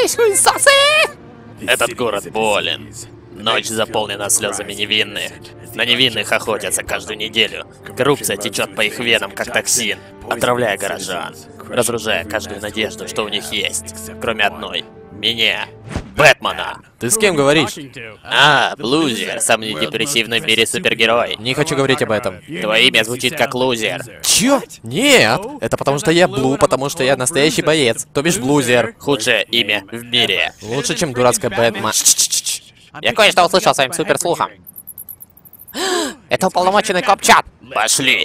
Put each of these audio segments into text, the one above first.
Приготовьтесь, хуесосы! Этот город болен. Ночь заполнена слезами невинных. На невинных охотятся каждую неделю. Коррупция течет по их венам, как токсин, отравляя горожан, разрушая каждую надежду, что у них есть, кроме одной — меня, Бэтмена. Ты с кем говоришь? Блузер, самый депрессивный в мире супергерой. Не хочу говорить об этом. Твое имя звучит как лузер. Чё? Нет! Это потому что я Блу, потому что я настоящий боец, то бишь блузер. Худшее имя в мире. Лучше, чем дурацкая Бэтмен. Я кое-что услышал своим суперслухом. Это уполномоченный коп-чат. Пошли.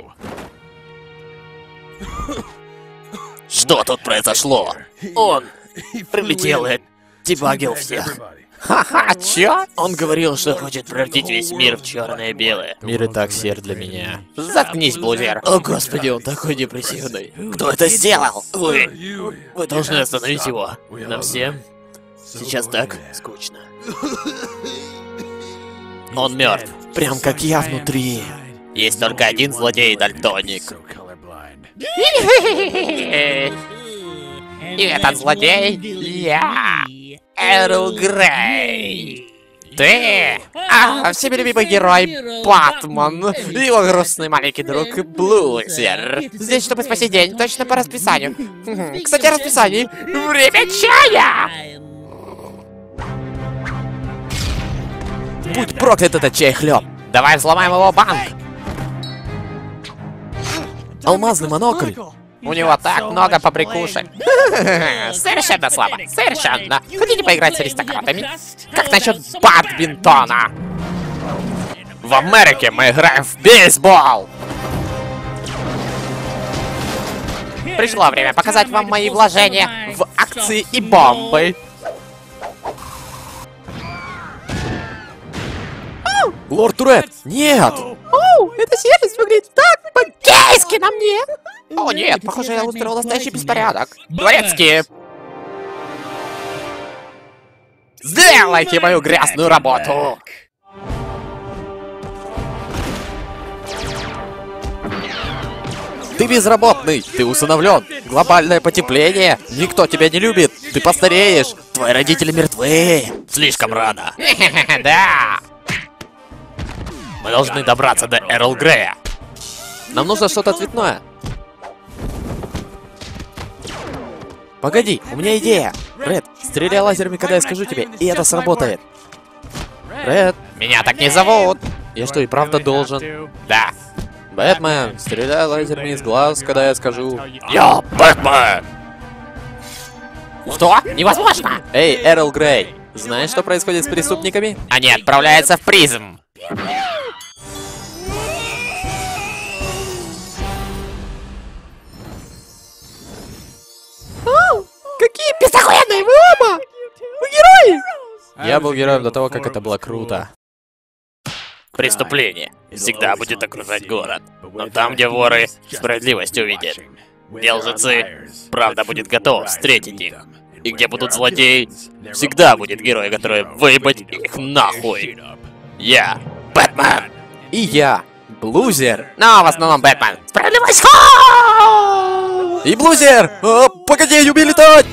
Что тут произошло? Он прилетел и дебагил всех. Ха-ха, чё? Он говорил, что хочет превратить весь мир в черное и белое. Мир и так сер для меня. Заткнись, блузер. О господи, он такой депрессивный. Кто это сделал? Вы должны остановить его. Нам всем сейчас так скучно. Он мертв. Прям как я внутри. Есть только один злодей, дальтоник. И этот злодей я, Эрл Грей. Ты, всемилюбимый герой Батман, и его грустный маленький друг Блузер. Здесь, чтобы спасти день, точно по расписанию. Кстати, о расписании. Время чая! Будь проклят этот чай-хлеб. Давай взломаем его банк. Алмазный монокль. У него так много побрякушек. Совершенно слабо. Совершенно. Хотите поиграть с аристократами? Как насчет бадминтона? В Америке мы играем в бейсбол. Пришло время показать вам мои вложения в акции и бомбы. Лорд Туретт, нет! Эта сервис выглядит так по-гейски на мне! О нет, похоже, я устроил настоящий беспорядок. Дворецкие! Сделайте мою грязную работу! Ты безработный, ты усыновлен. Глобальное потепление. Никто тебя не любит. Ты постареешь. Твои родители мертвы. Слишком рано. Да! Мы должны добраться до Эрл Грея. Нам нужно что-то цветное. Погоди, у меня идея. Ред, стреляй лазерами, когда я скажу тебе, и это сработает. Ред, Меня так не зовут! я что, и правда должен? Да. Бэтмен, стреляй лазерами из глаз, когда я скажу. Я Бэтмен! Что? Невозможно! Эй, Эрл Грей, знаешь, что происходит с преступниками? Они отправляются в призм. Какие пиздохуенные вы оба! Вы герои! Я был героем до того, как это было круто. Преступление всегда будет окружать город. Но там, где воры, справедливость увидят. Где лжецы, правда будет готова встретить их. И где будут злодеи, всегда будет герой, который выебать их нахуй. Я Бэтмен! И я, Блузер. Но в основном Бэтмен. Справедливость! И Блузер! Погоди, не умей летать!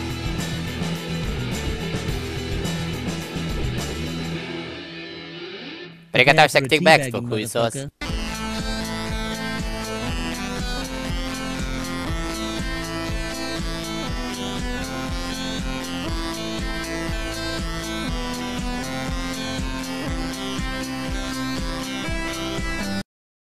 Приготовься к тикбэкству, хуесос.